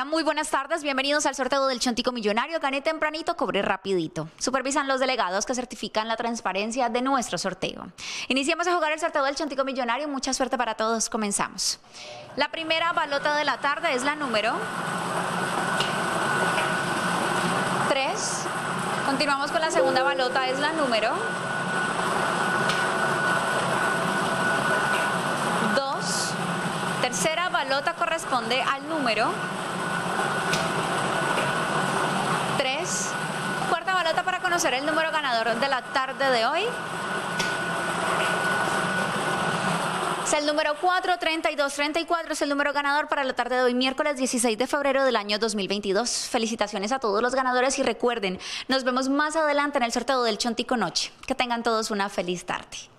Hola, muy buenas tardes. Bienvenidos al sorteo del Chontico Millonario. Gané tempranito, cobré rapidito. Supervisan los delegados que certifican la transparencia de nuestro sorteo. Iniciamos a jugar el sorteo del Chontico Millonario. Mucha suerte para todos. Comenzamos. La primera balota de la tarde es la número 3. Continuamos con la segunda balota, es la número 2. Tercera balota corresponde al número 3. Cuarta balota para conocer el número ganador de la tarde de hoy. Es el número 43234, es el número ganador para la tarde de hoy, miércoles 16 de febrero del año 2022. Felicitaciones a todos los ganadores y recuerden, nos vemos más adelante en el sorteo del Chontico Noche. Que tengan todos una feliz tarde.